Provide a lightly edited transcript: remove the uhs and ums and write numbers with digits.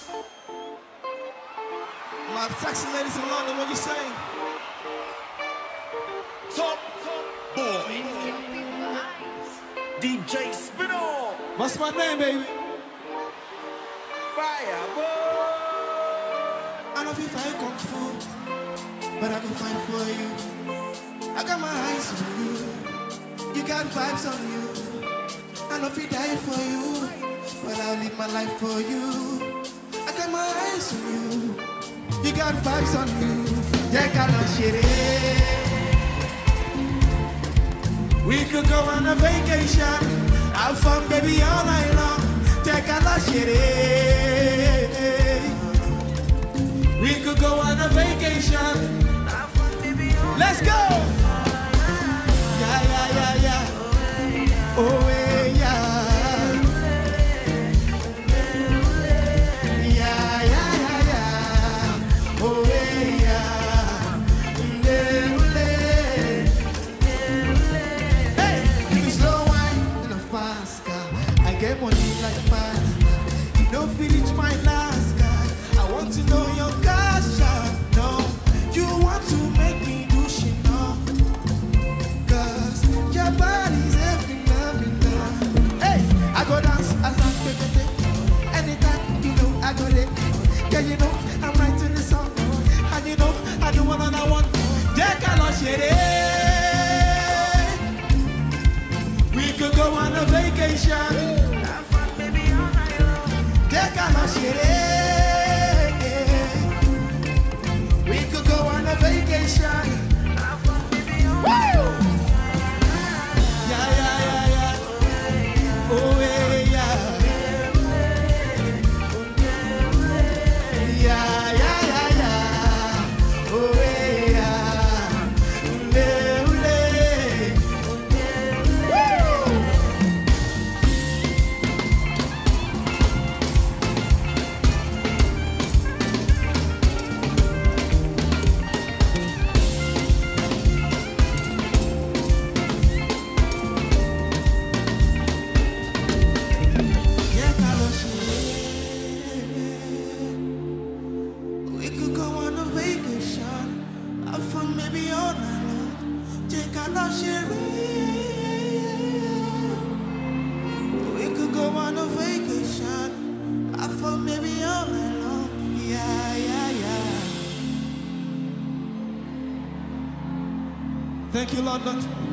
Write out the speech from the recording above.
My sexy ladies in London, what you saying? Top boy. DJ Spinall. What's my name, baby? Fire boy. I know if I come through, but I can fight for you. I got my eyes on you. You got vibes on you. I know if I die for you, but I'll live my life for you. I got my eyes on you. You got vibes on you. Yeah, got no shit. We could go on a vacation, have fun, baby, all night long. Take a lot shit. We could go on a vacation. Let's go. Yeah, yeah, yeah, yeah. Oh, yeah. Yeah, yeah, yeah, yeah. Oh, yeah. Hey, give me slow wine and a fast car. I get money like pasta. You don't finish my last guy. I want to know your cash out. No, you want to make me do shit now. Cause your body's every love. Hey, I go dance as I'm baby. Anytime, you know, I go there. Yeah, you know, I'm writing the song. And you know, I do one and I want. Take a lot shit. We could go on a vacation. Take a lot shit. We could go on a vacation. Woo! Yeah, yeah, yeah, yeah. Oh, yeah. Yeah, yeah, yeah, yeah. Oh, yeah. Ule, ule. Woo! We could go on a vacation, have fun maybe all night long. Take a lot We could go on a vacation, have fun maybe all night long. Yeah, yeah, yeah. Thank you, London.